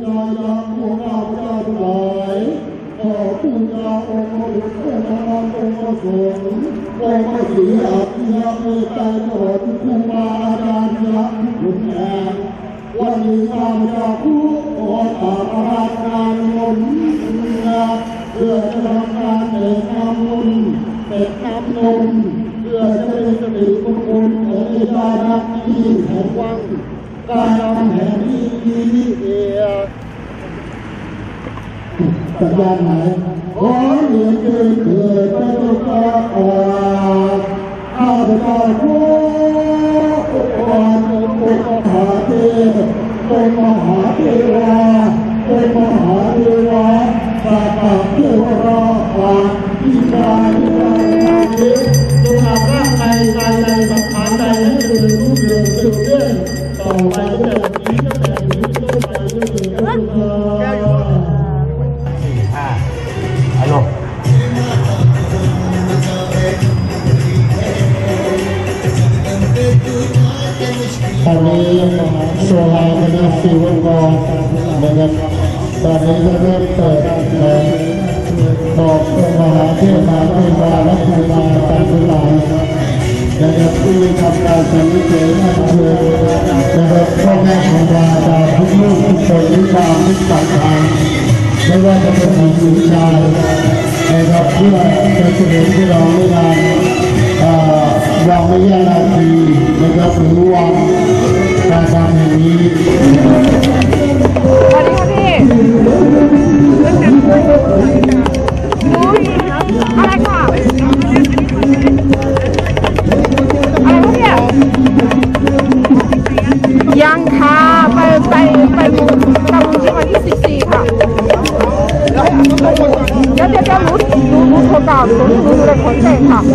นายาพวกข้าพเจ้าทั้งหลายขอบูชาองค์พระพุทธองค์พระธรรมองค์พระสงฆ์องค์พระศรีอาริยเมตไตรตลอดทุกครูบาอาจารย์ที่รักที่คุณแม่วันนี้ข้าพเจ้าผู้ขอตามราชการนนท์เพื่อจะทำการเปิดน้ำนนท์เปิดน้ำนนท์เพื่อจะเป็นสิริมงคลของอิสระที่แห่งวังการนำแห่งนี้ดีเอียสัญญาณไหนขอเรียนเชิญเถิดพระเจ้าข้าพเจ้าผู้องค์มหาเทพองค์มหาเทวาองค์มหาเทวาสัตว์เทวราที่กายนี้จงนำร่างกายใจสังขารใจให้เป็นรูปเรืองสุดเด่นต่อไปแต่นี้ก็แต่นี้ก็ไปด้วยเถิดพระเจ้าฮัลโหลตอนนี้โซลาร์เป็นสีวงกลมนะครับตอนนี้ก็เริ่มเปิดบอกมหาเทพมหาเทวาและครูบาอาจารย์ทั้งหลายนะครับที่ทำการสรรเสริญนั่นคือนะครับพ่อแม่ครูบาอาจารย์ทุกลูกทุกคนทุกความทุกสังขารไม่ว่าจะเป็นหญิงหรือชายนะครับเพื่อจะเสด็จที่เราไม่นานวางไม่ยานาทีนะครับหรือวางการทำแห่งนี้สวัสดีค่ะพี่อะไรค่ะอะไรพวกเนี่ยยังค่ะไปตามที่วันที่14ค่ะแล้วเดี๋ยวรู้โทรตามรู้เลยคนเจ๋งค่ะ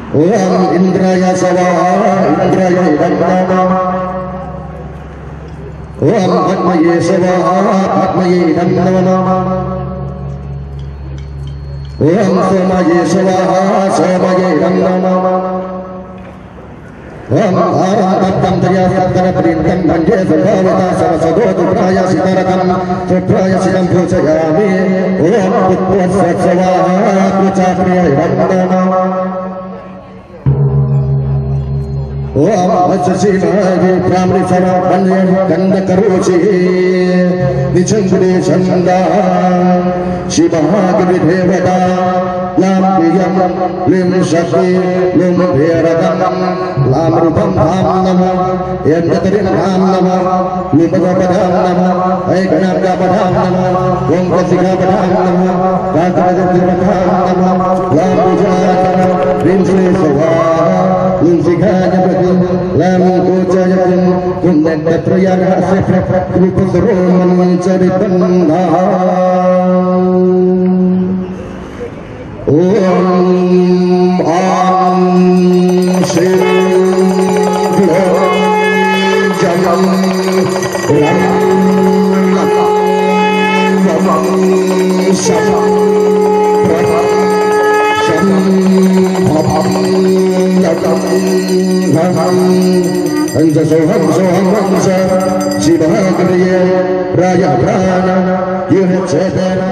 Om Indraya Savaha Indraya Idamnama Om Atmaye Savaha Atmaye Idamnama Om Somaye Savaha Somaye Idamnama Om Aram Attam Taya Sattara Printam Banje Sabhavata Sarasadotu Praya Sitarakam Supraya Siddham Puchayami Om Putput Satsavaha Puchapriya Idamnama Om Vatsasinaji Pramri Sara Banye Kanda Karuchi Nichangri Chanda Shivahagri Devata Lam Priyam Lim Shakti Lim Bheradam Lam Rupam Dham Nama Yandatarin Dham Nama Lipagadam Nama Aikanabda Padam Nama Om Kasika Padam Nama Kakadati Padam Nama Lam Pujaratana Rim Sri Savaha Lim Sikhaja Pratim Lam Kuchayatim Kundak Trayana Sefra Krupasroman Charitanna Om Am Shri Jam Ram Sham Sham Hansa Soham Soham Hansa Shivahagriya Raya Prana Yuhachedana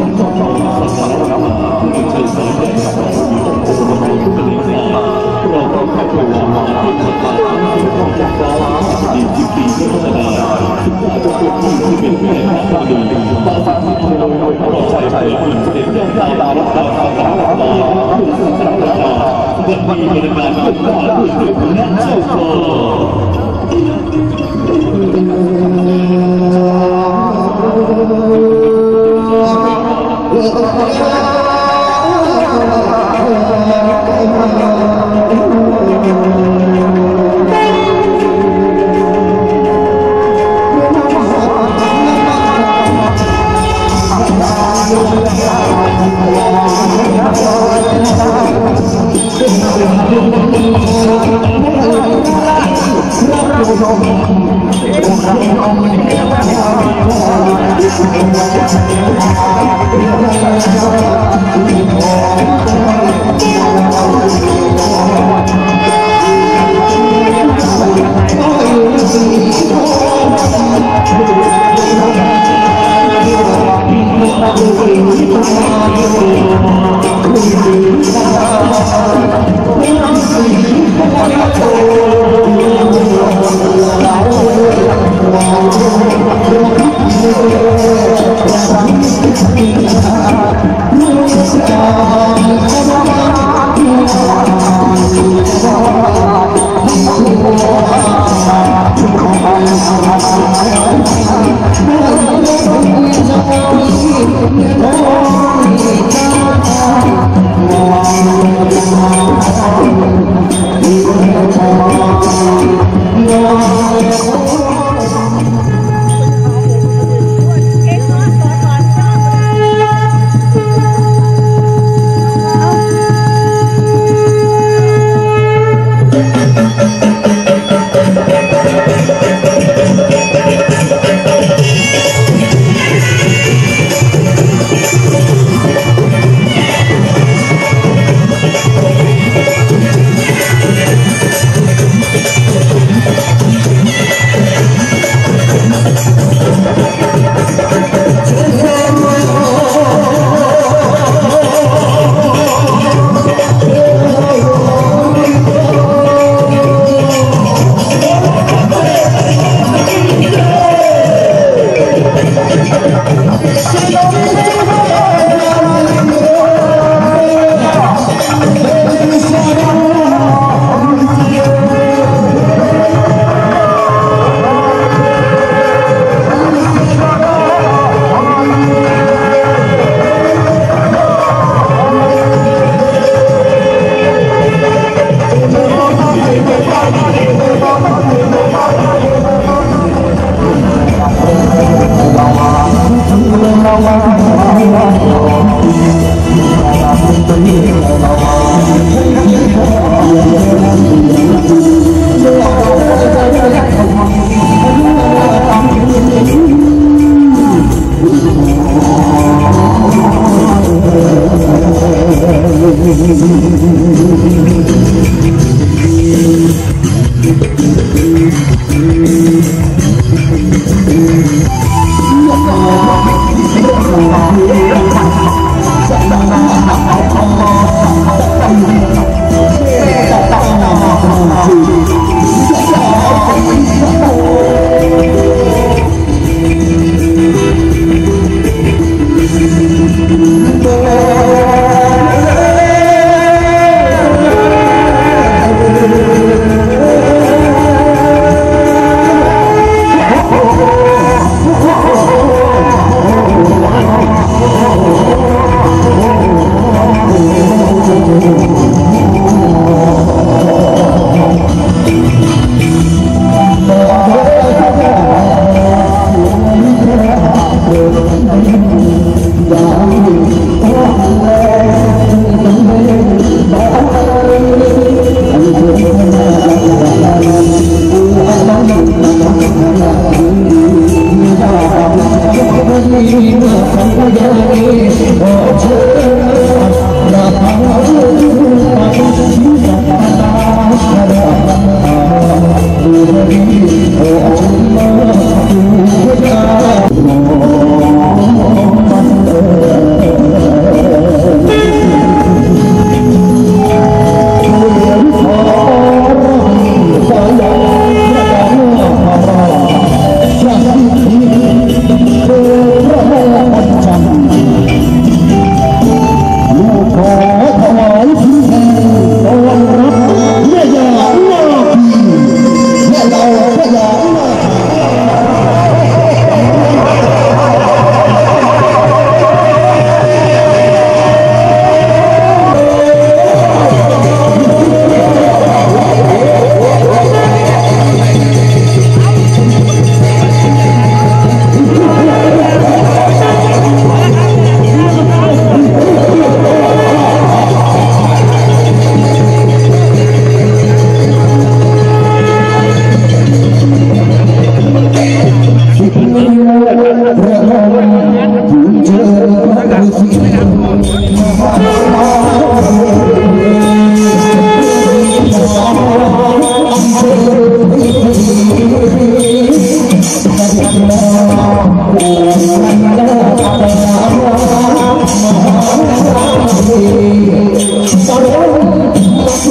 Terima kasih.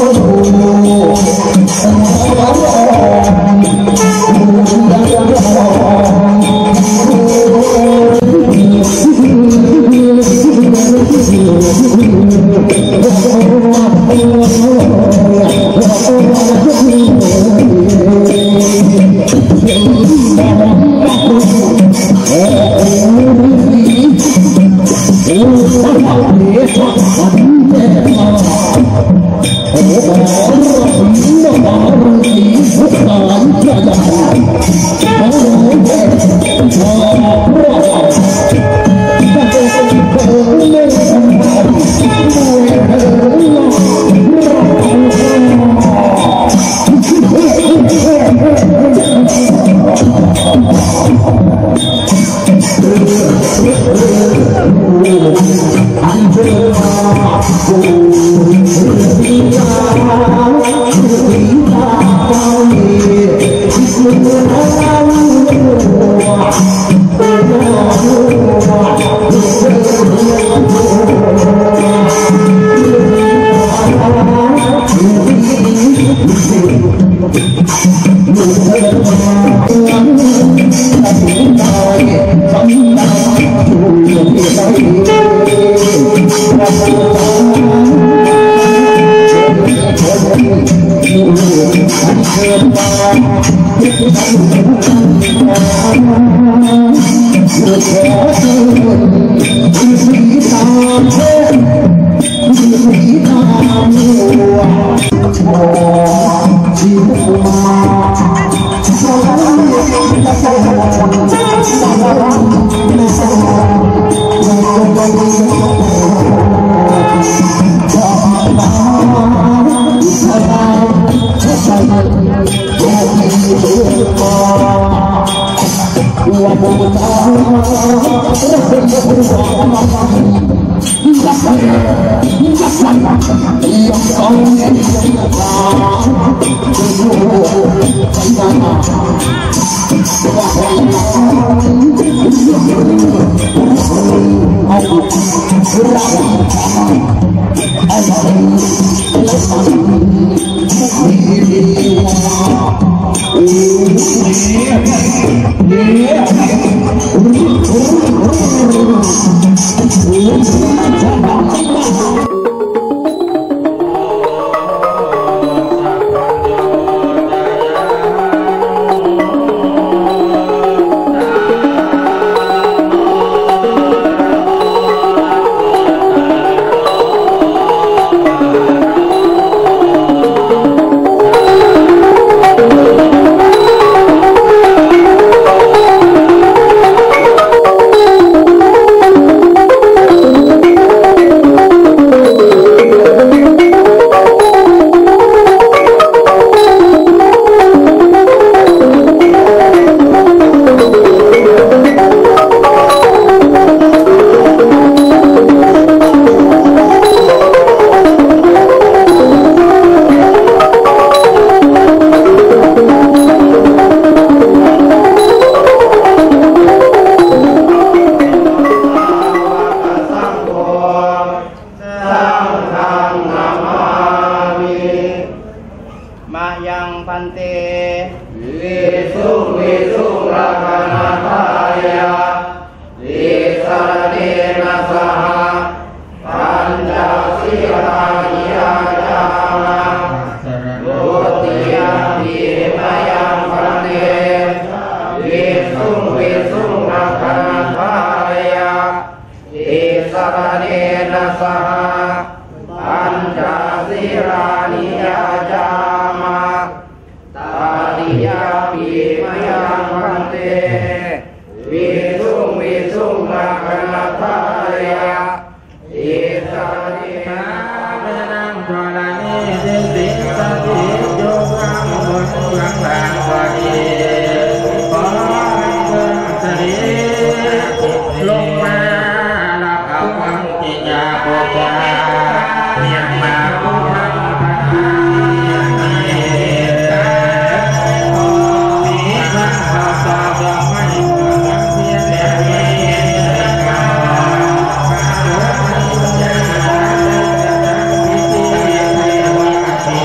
เ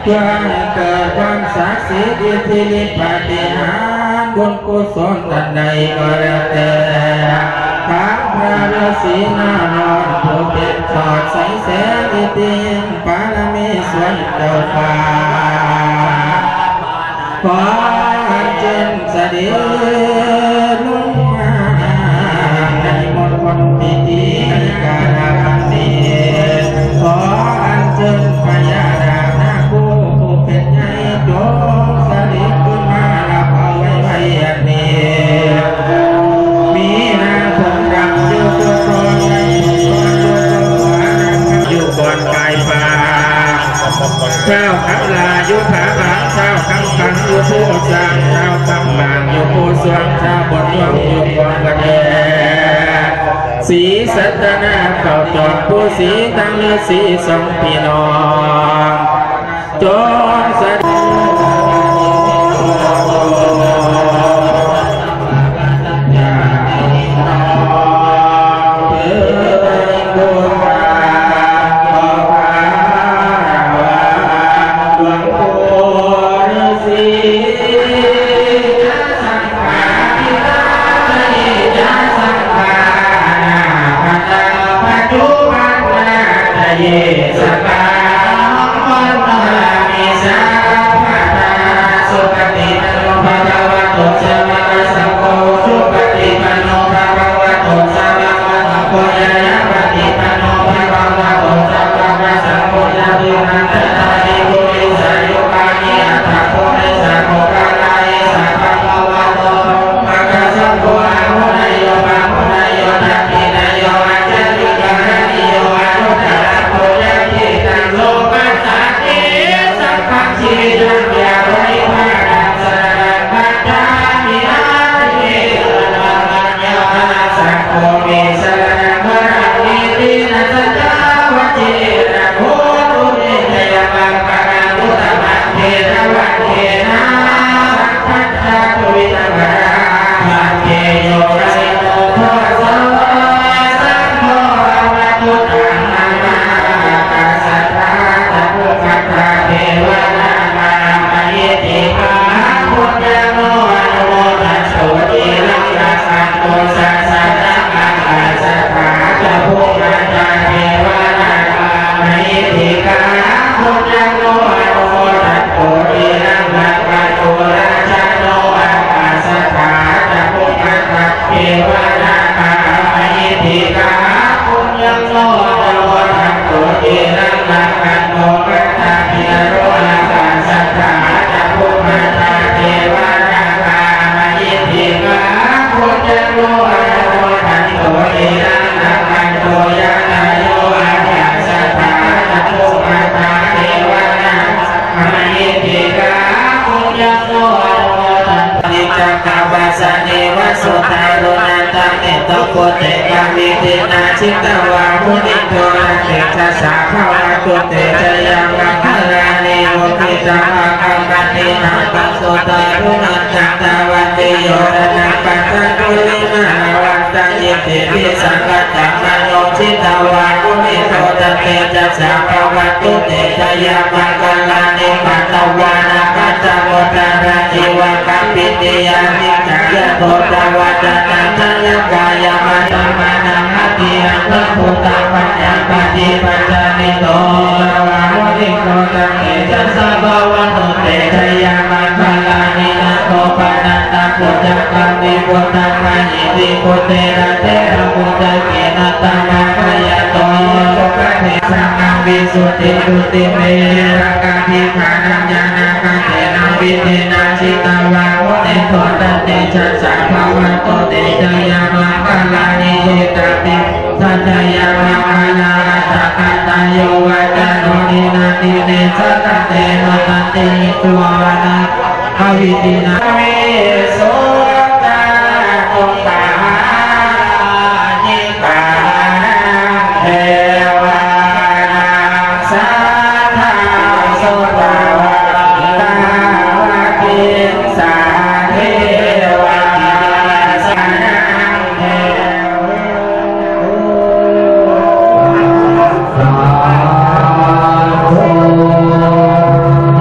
เพื่อให้เกิดความศักดิ์สิทธิ์อิทธิฤทธิปาฏิหาริย์บุญกุศลดันใดก็แล้วแต่ข้าพระฤาษีนารอดผู้เป็นสอดใสแสงอิทธิปารมีส่วนเจ้าฟ้าขอเจนเสด็จลงมาในมณฑลพิธีการบัดนี้ขออัญเชิญพญานาคนาคูผู้เป็นใหญ่จงเสด็จขึ้นมารับเอาไว้อันนี้มีนางผมดำอยู่ตัวตนในอยู่ก่อนกายฟ้าเจ้าขับลาอยู่ผาบางเจ้าคำขันอยู่ผู้สร้างเจ้าคำบางอยู่ผู้สวงเจ้าบนยวงอยู่ก่อนกระเดสีสัตนาเก่าจอดผู้สีตั้งเลือสีสองพี่น้องจงเสด็จชิตวามุนิโตนะเตชะสาภาวะตุเตชะยังมังคลานิโยติสาคัมปันตินาปัสโสตารุนันจัตตาวันติโยระนังปัตตะกุลิมาวันตะยิติพิสังกัตตะมโนชิตวามุนิโตนะเตชะสาภาวะตุเตชะยังมังคลานิปัตตวานาปัจจโมตาระจิวะกัมปิติยานิจักยะโตตวัจตังจังยังกายมัตตมานังอภิยังพระพุทธปัญญาปฏิปัจจานิโตวามุนิโตตังเอจัสสะภะวะโตเตชะยามังคลานินะโตปะนันตะพุทธังกัมมิพุทธังคะยิติพุทเตระเตระพุทธเกนะตังมังคยะโตสุขเทสังฆวิสุทธิตุติเมระกะทิภานัญญานาคเตนะวิเทนะชิตวามุนิโตตันเตชะสะภะวะโตเตชะยามังคลานิเยตติสัจยามังคลาสักตาโยวะจโนนินาติเนสัตเตนะตันติตุวานะอวิตินาเวโสตาโตตานิกาเทวานังสัทธาโสตาวะตาวะกินสาเทวาสังเทว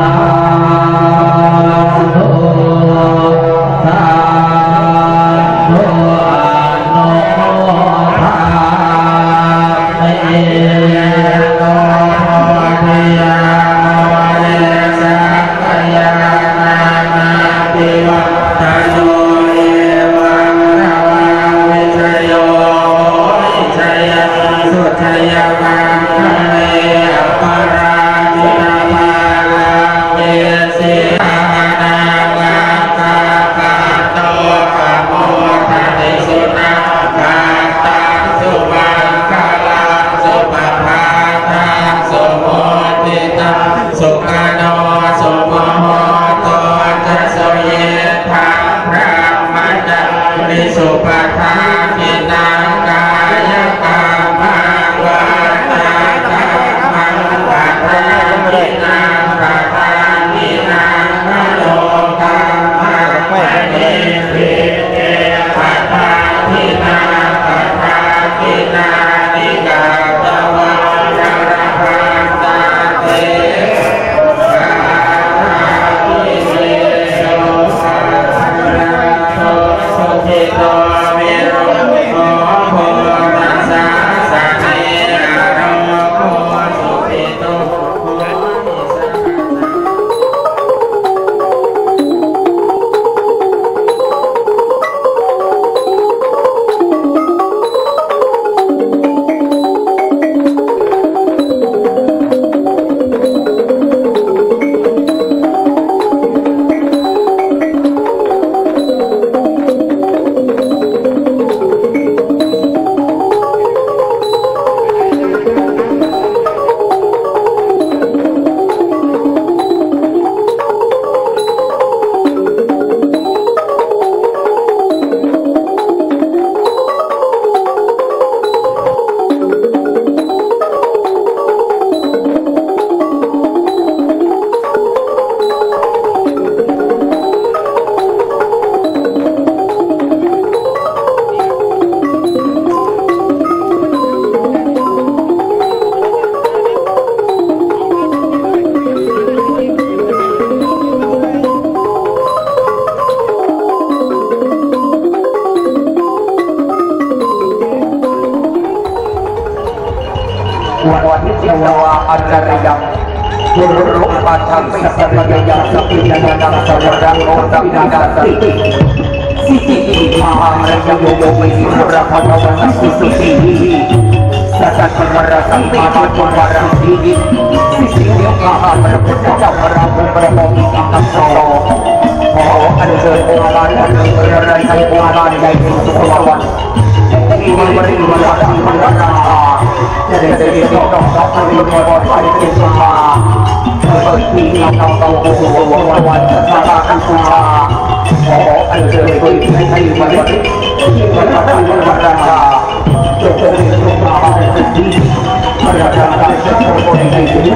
Dawa Ajarayam Guru Patang Sabagayam Sabiyayam Sawarang Odam Nadasi Siti Mahamraya Yogi Murapadawan Susuti Sadat Merasang Mama Tumarang Didi Sisi Mahamraya Prabu Prabowi Kasoro Oh Anjur Ulan Berai Ulan Yaitu Sukulawan Ini beri wajah berwarna Jadi dong kami buat hari semua Seperti yang kau buat kesalahan semua Oh anjur beri wajah berwarna Jadi rumah sedih Beradakan seperti ini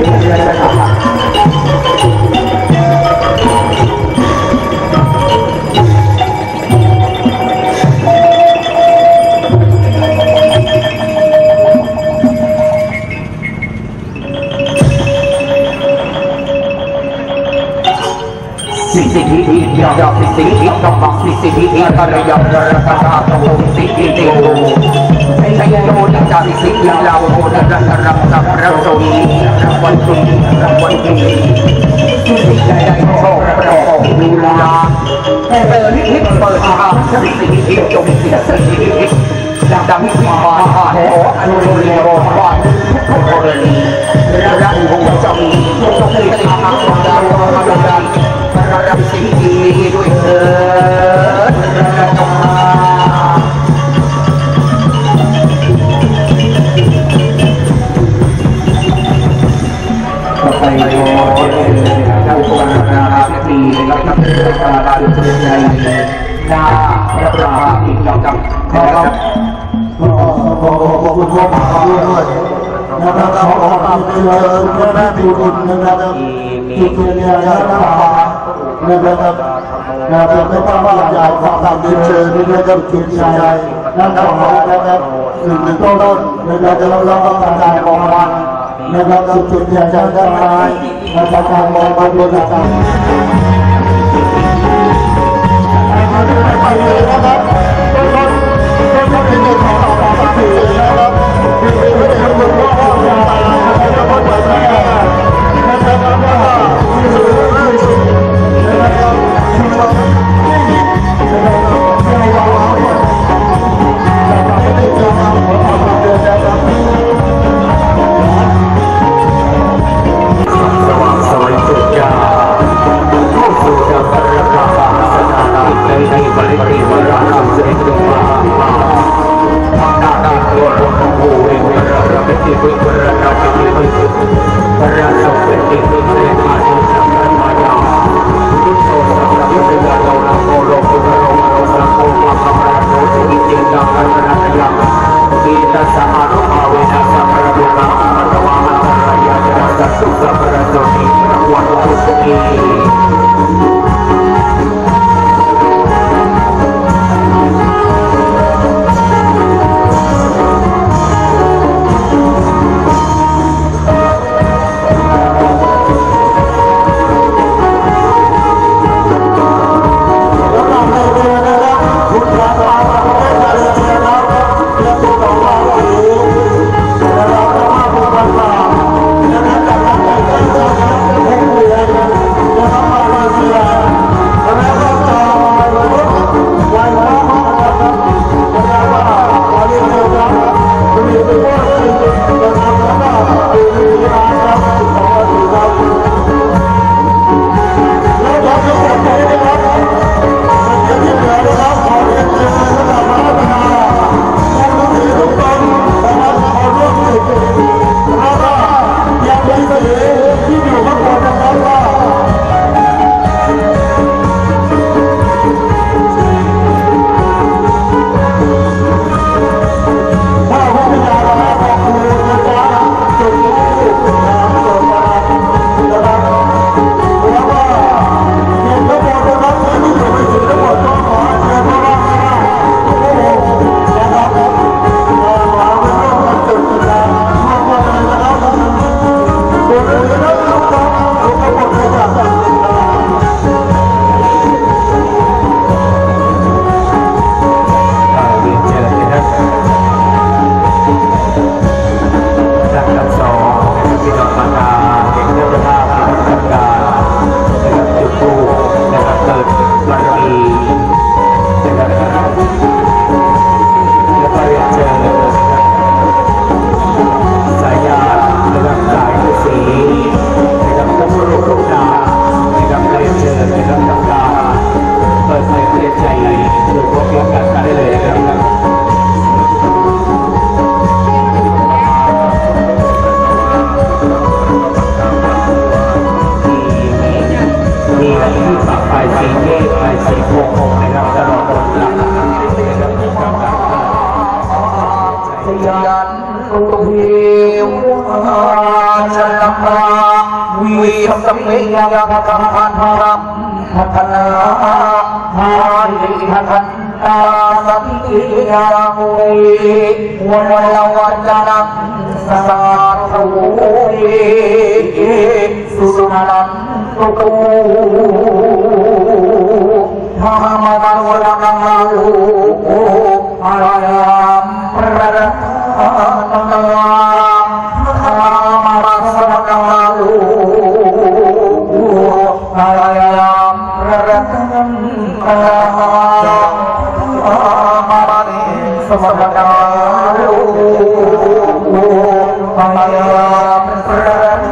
มารดาเด็กเจ้าภาพที่ทำการนะครับจุดธูปนะครับเกิดบารมีนะครับและก็เรียนเชิญสายญาตินะครับสายฤาษีนะครับพวกลูกดานะครับเรียนเชิญนะครับทำการเปิดเผยเรียนใจโดยพวกเรียนกันได้เลยนะครับที่ปากปลายสีเมฆปลายสีโพธิ์นะครับตลอดหลังนะครับสยันตุเทวจันทราวิสัมเมยะกัมพันธัมพัฒนาหาริหันตาสันติยังวันละวันนังสาธุสุนันตุโกธรรมะวรนังอารามพระรัตนาธรรมะสรณังอารามพระรัตนาธรรมะสรณังอารามพระรัต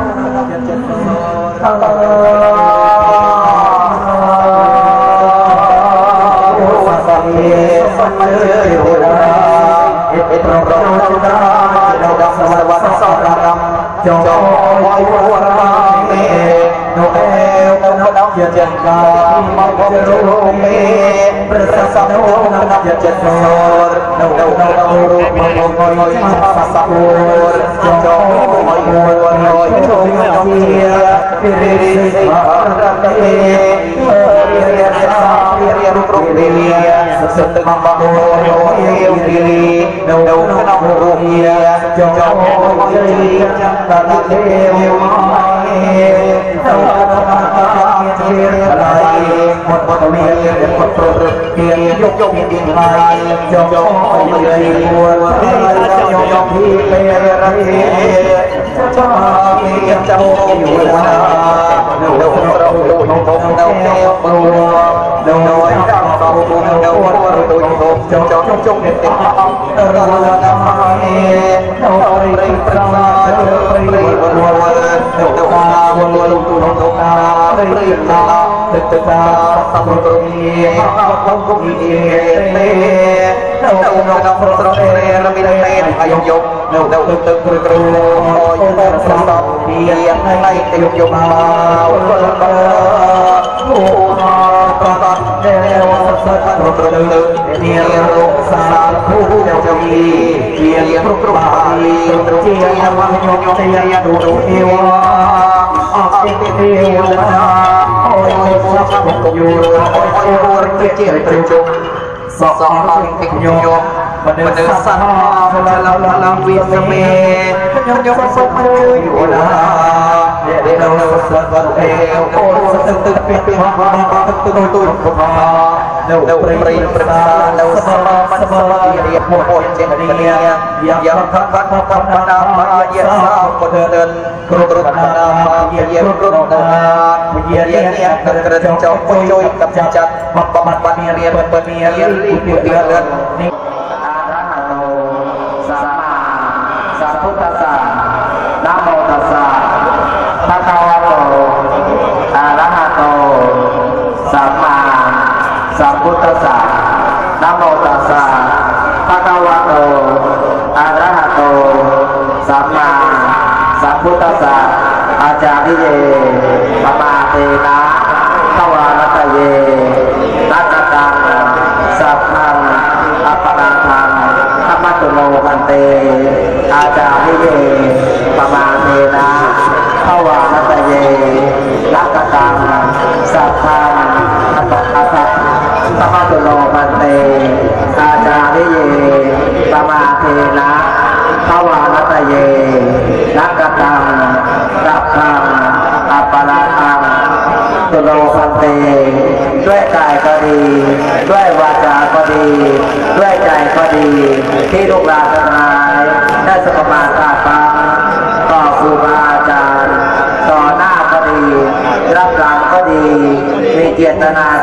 จงไว้วราเมโนเอลนับเจ็ดกามมังครุเมประสัมโนนับเจ็ดโนโนรูปมังคอยสัสปุรจงไว้วราชงเทียปิริสิภารเตเรียนสาเรียนรุเรียสัตมังโมโยเอวเรีโนนับรุเมียจงไว้จันตะเทวมาเจ้าตาเทียนอะไรหมดเมียเด็กคนโตเทียนยกเทียนไปจงไปเลยบัวจงที่เป็นระเบียเจ้าเมียเจ้าอยู่นาเราเราดูน้องเราเที่ยวบัวเราน้อยเราเราดูเราดูจงเด็ดเราเราเราเร่งปราเราเร่งบัวเราตาบัวเราดูเราตาเร่งตาตึกตาสัมปรีเราก็มีเอเต้เราเราเราเรามีเต้อายุยกเราตึกกรูยกสัมปรียังให้อายุยกมาวันละโอ้ประกาศเดวสัตว์เราตึกเนียรุสาภูเจ้าอีเกียรติปราณีเจียมังยงเตียดูเอวาอาติเทวนาโอ้ยสัพพยุโอ้ยเจียตรจุสองลังติโยมันเดินสันลังวิสเมยงสมอยู่นะเดี๋ยวเราสัตว์เอวโอ้ยสัตว์ตึกเปียกมาตึกตุ่นมาเราปริประดาเราสมามันสมาเรียกโมดเจริญยังพักนามาเยสาวคนเดินกรุณามาเยี่ยมกรุณาเยี่ยมกระจกช่วยกับจัดบำบัดปณีเรียนปณีเรียนรีบเรียนนี่อาระหะโตสัมมาสัมพุทธัสสะนะโมตัสสะภะคะวะโตอะระหะโตสัมมาสัมพุทธัสสะนะโมตัสสะภะคะวะโตอะระหะโตสัมมาสัมพุทธัสสะอาจาริเยปมาเตนะทวารตะเยนัตตังสัพพังอัปปนาทังธรรมตุโลกันเตอาจาริเยปมาเตนะทวารตะเยนัตตังสัพพังอัปปนาทังธรรมตุโลกันเตอาจาริเยปมาเตนะทวารตะเยนัตตังสัพพังอัปปนาทังตุโลกันเตด้วยกายก็ดีด้วยวาจาก็ดีด้วยใจก็ดีที่ลูกหลานทั้งหลายได้สมมาตราฟังต่อครูบาอาจารย์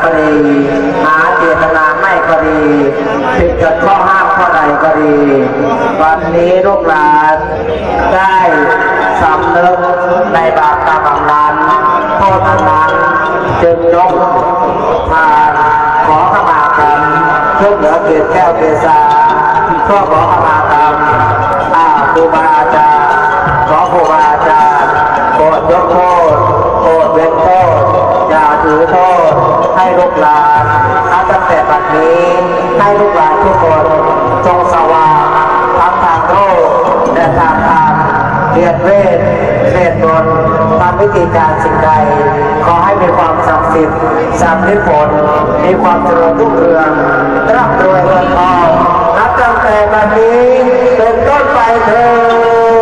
ก็ดีหาเจตนาไม่ก็ดีผิดกับข้อห้ามข้อใดก็ดีวันนี้ลูกหลานได้สำนึกในบาปกรรมนั้นโทษนั้นจึงยกทานขอขมากรรมช่วยเหลือเกียรติแก้วเกษาเพื่อขอขมากรรมครูบาอาจารย์ขอครูบาอาจารย์โปรดยกโทษโปรดเว้นโทษอย่าถือโทษให้ลูกหลานตั้งแต่บัดนี้ให้ลูกหลานทุกคนจงสว่างทั้งทางโลกและทางธรรมเรียนเวทมนต์ทำวิธีการสิ่งใดขอให้มีความศักดิ์สิทธิ์สำลิดผลมีความเจริญรุ่งเรืองร่ำรวยเงินทองนับตั้งแต่บัดนี้เป็นต้นไปเถิด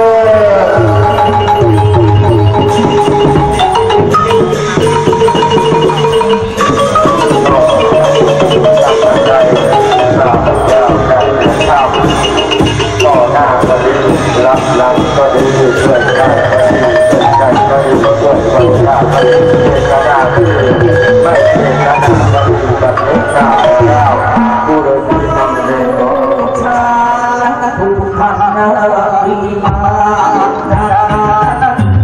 รับหลังก็ดีช่วยได้ใจก็ดีช่วยคนข้าไม่กระดาษไม่กระดาษก็ดีแบบนี้ข้าแล้วผู้โดยที่ทำในโลกชาทุกขังนาทีมา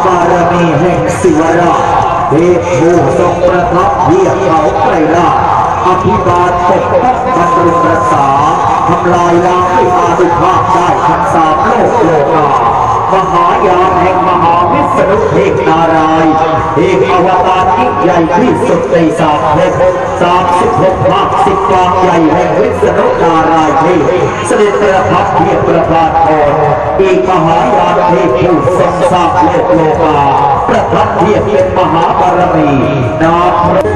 บารมีแห่งศิวราชเทพผู้ทรงประทับเยี่ยมเขาไกรราชอภิบาลปกป้องบรรลุรักษาทำลายล้างด้วยอานุภาพได้ทั้งสามโลกโลกามหายานแห่งมหาวิษณุเทพนารายณ์เอกอวตารยิ่งใหญ่ที่สุดในสามโลก36 ภาค10 กองใหญ่แห่งวิษณุนารายณ์เทพเสด็จประทับเทียบประพาสพรอีกมหายานเทพผู้ทรงสร้างโลกโลกาประทับเทียบเป็นมหาบารมีนาพระ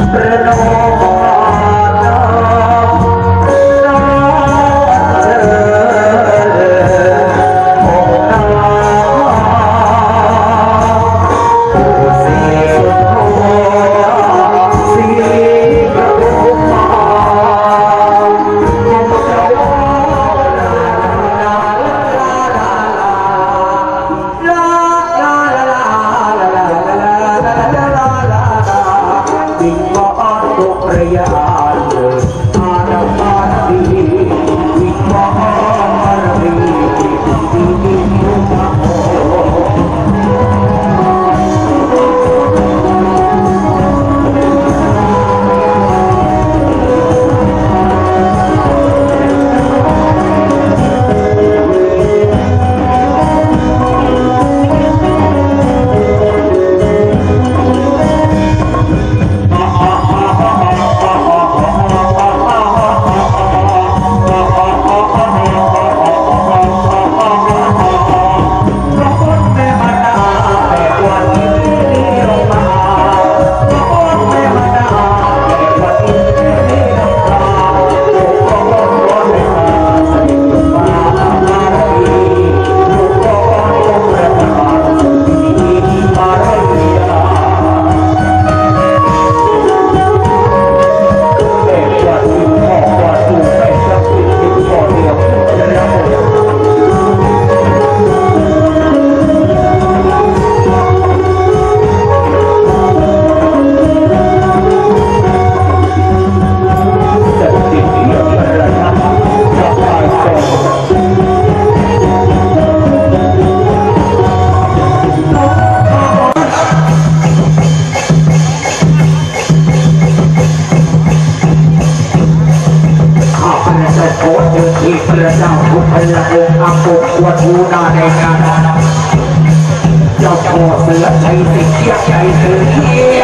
ระเจ้าทุกพลเรือนอาปุกวัดบูนาในงานเจ้าพ่อเสือใจสิเกียใจเสือเกีย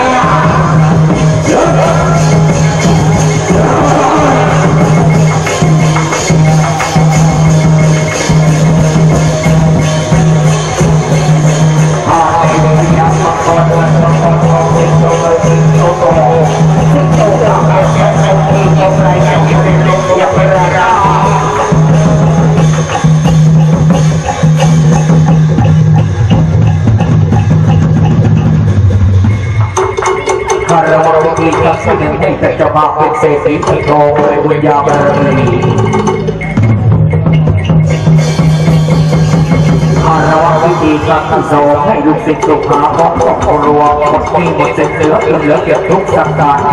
แต่จะมาเป็นเศรษฐีเป็นทองเลยบุญญาบารมีอารวะวิธีการตั้งโซ่ให้ลูกศิษย์ลูกหาพร้อมครอบครัวหมดมีหมดเสร็จเหลือเก็บทุกสัปดาห์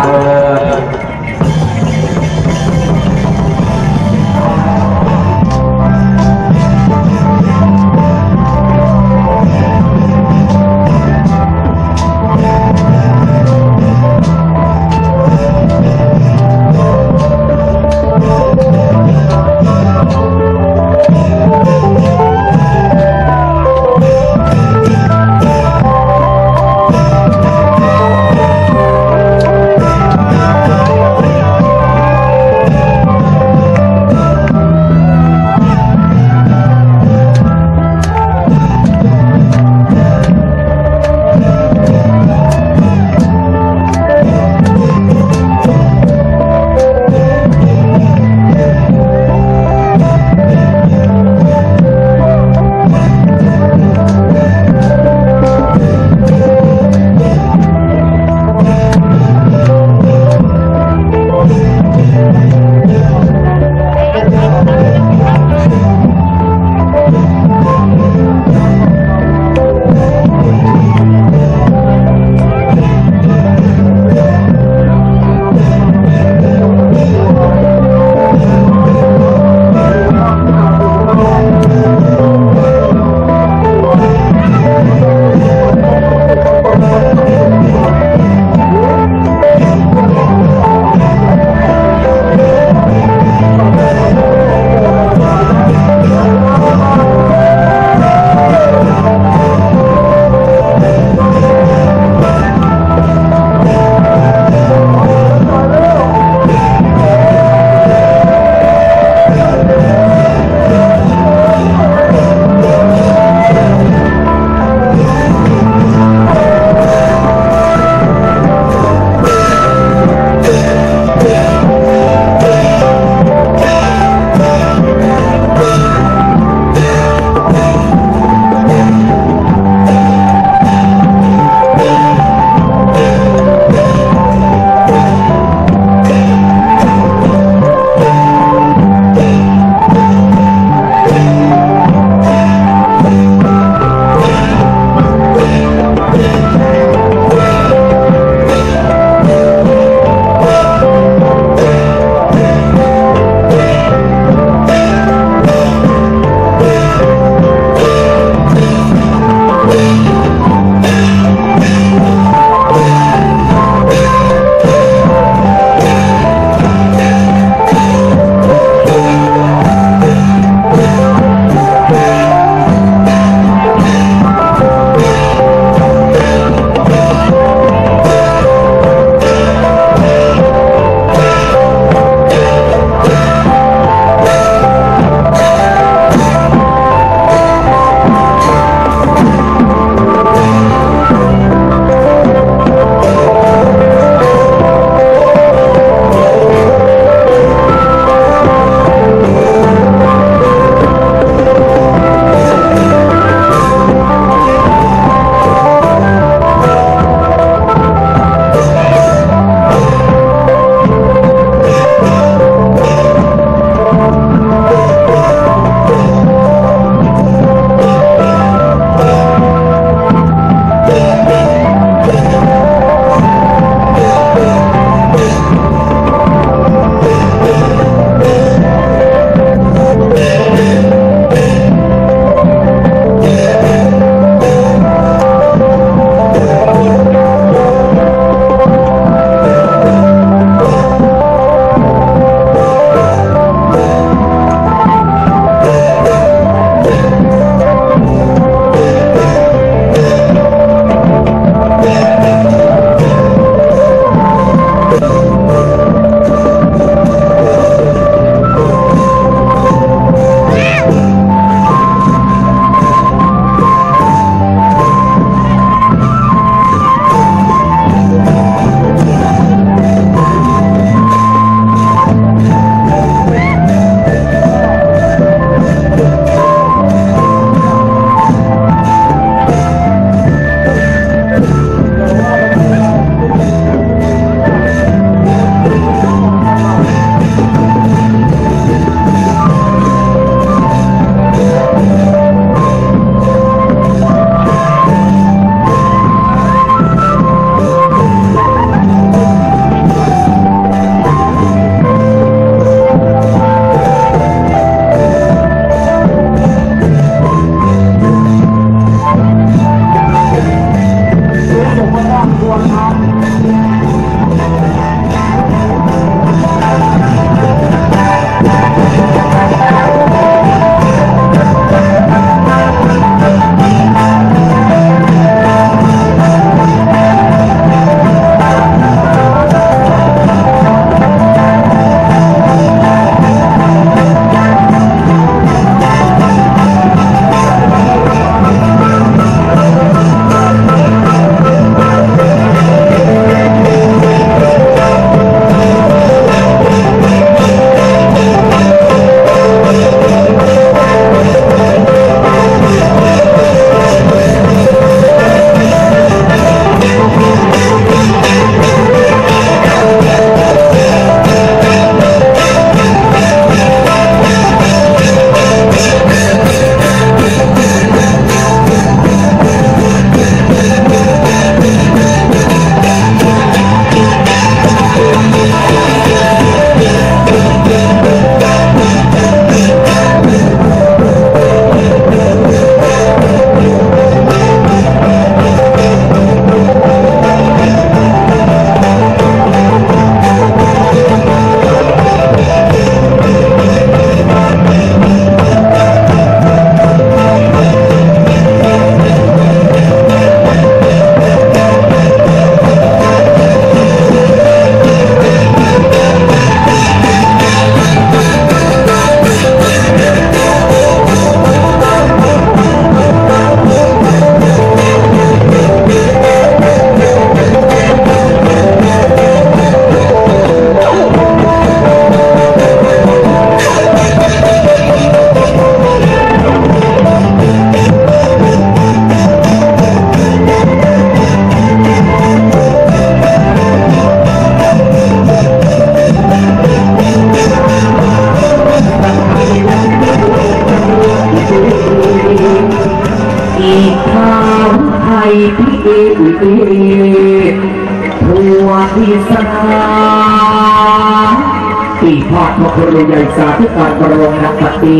ที่สนามที่ทอดพระคุณใหญ่สาธุการบรมนักปฏิ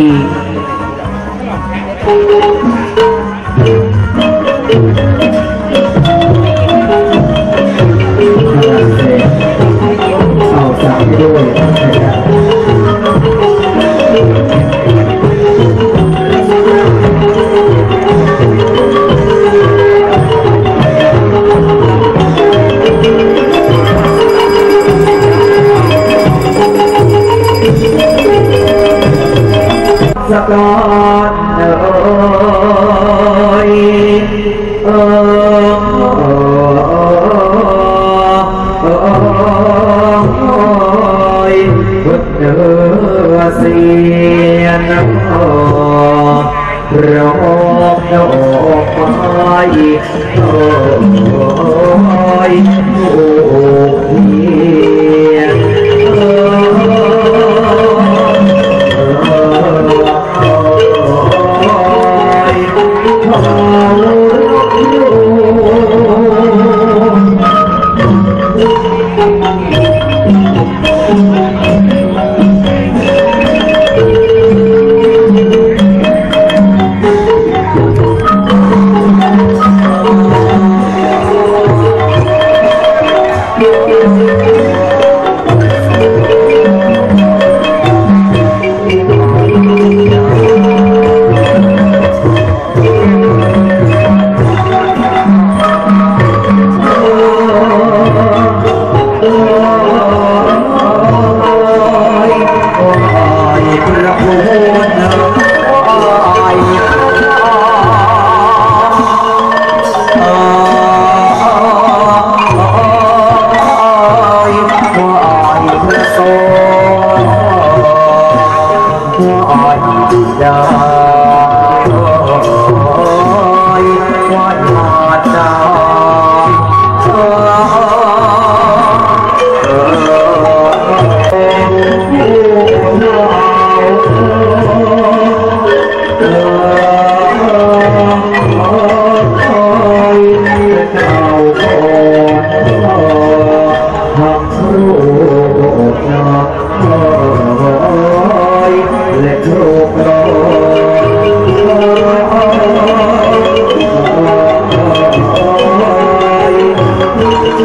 เอาจากด้วยสกอนพุทธเสียนร้องดอกไม้โอ้ยโอ้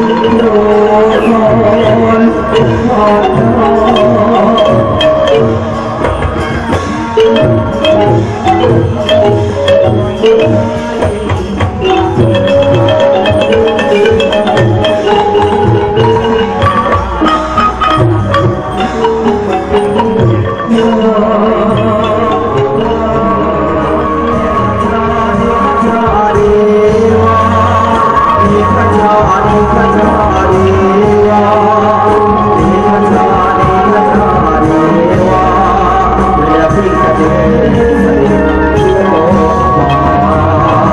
Hãy subscribe cho kênh Ghiền Mì Gõ để không bỏ lỡ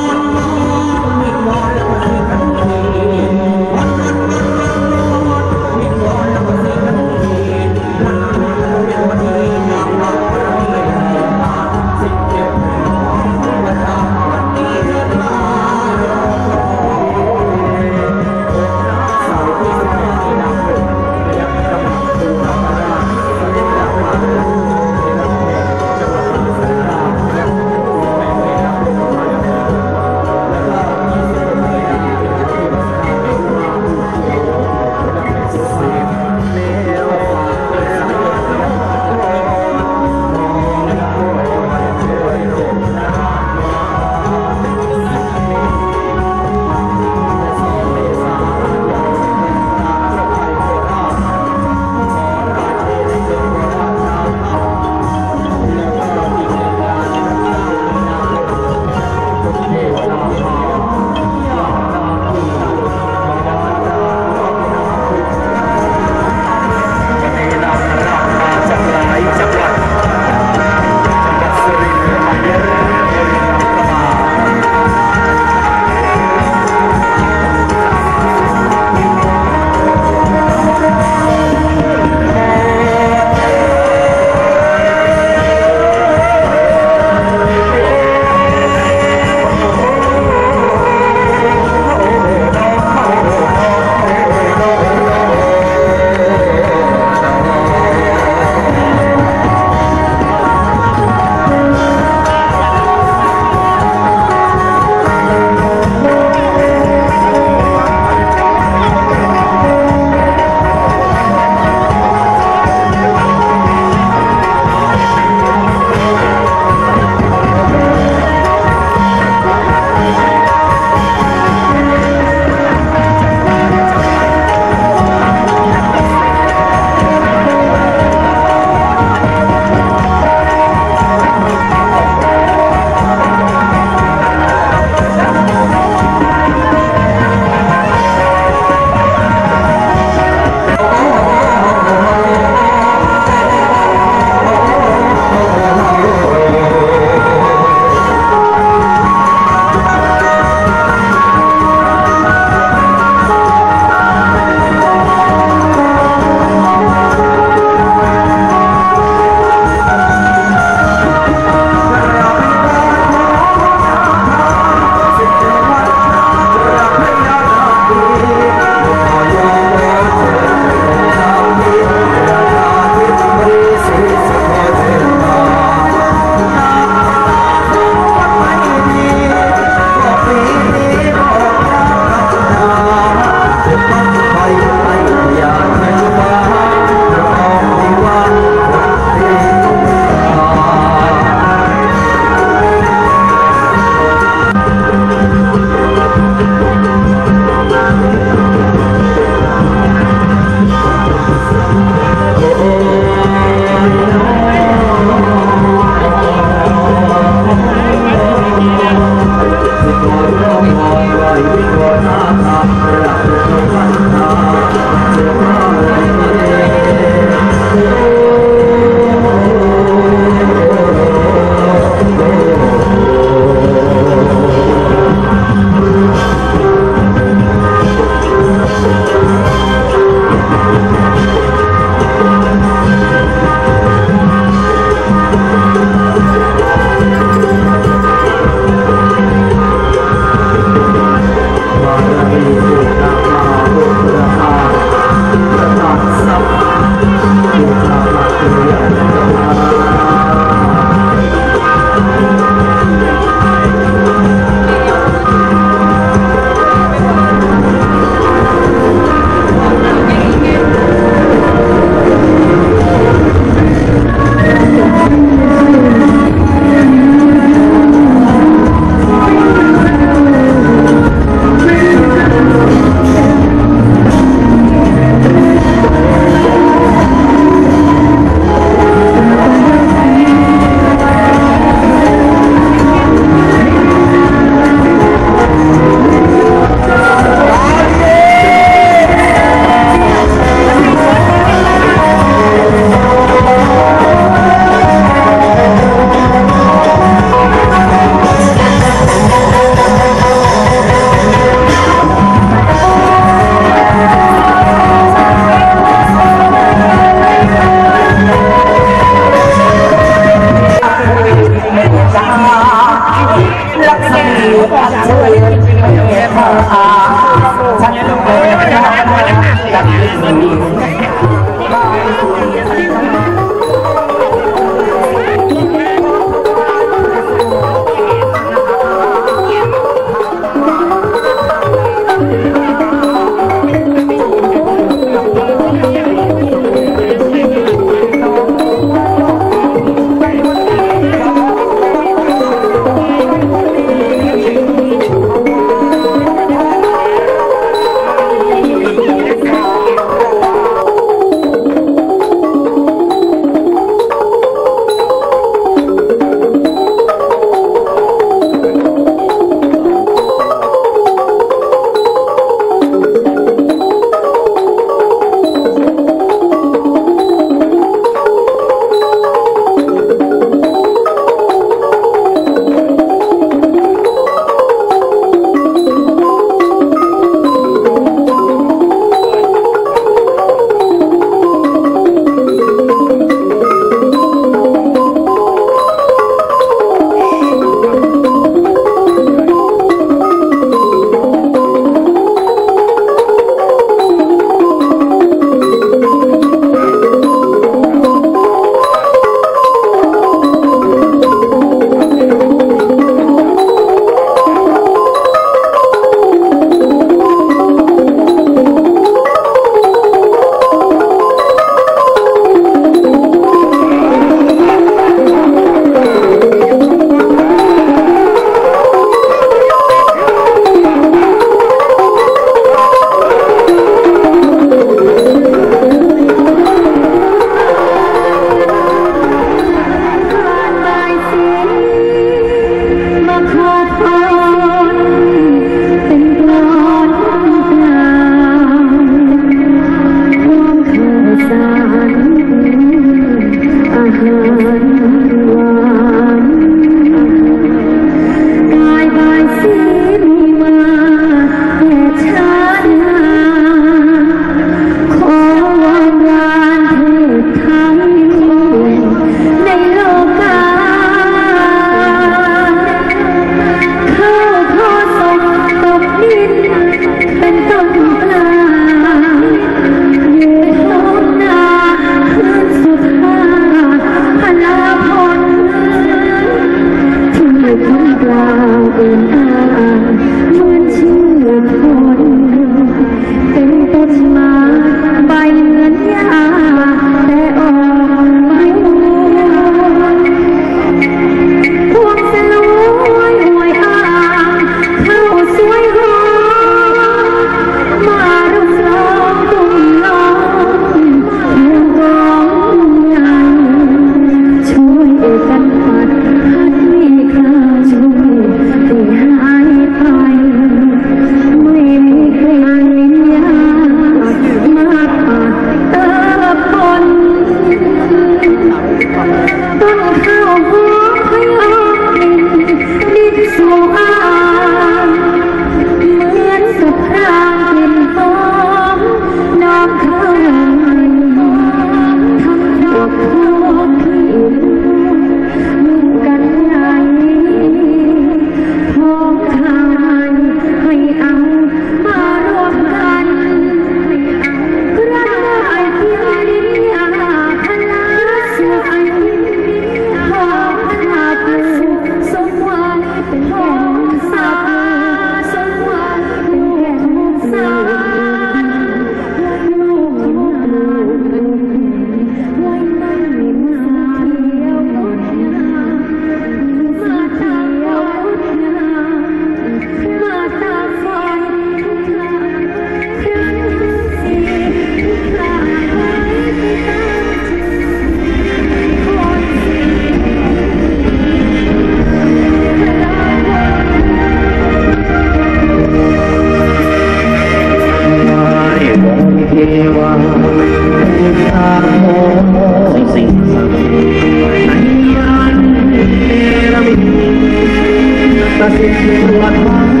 ตรวจฟัง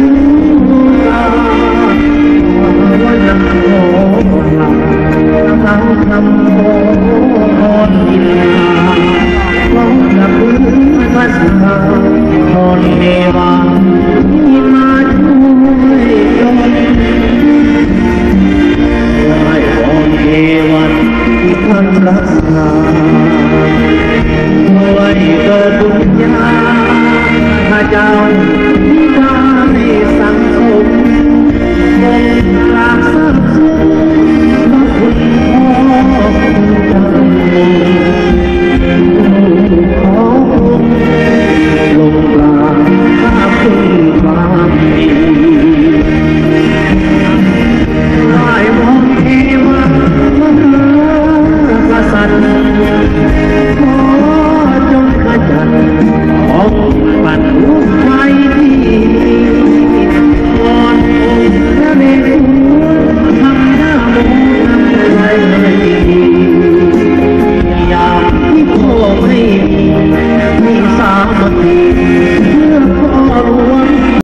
วันนังโลลาทั้งคำโอนอิลาของนับพื้นภาษาโอนเทวาที่มาช่วยยนไหว้วอนเทวันที่ท่านรักษาไว้เกิดบุญญาพระเจ้าที่ได้สังสมบนกราบสักซึ้งพระคุณพ่อจำขอคุณลงกราบข้าคุณความดีไหว้วอนเทวามหากษัตริย์ขอจงขจัดของปัดทุกไฟที่วอนองค์พระเดชทำหน้าโมทำใจอยากที่พ่อให้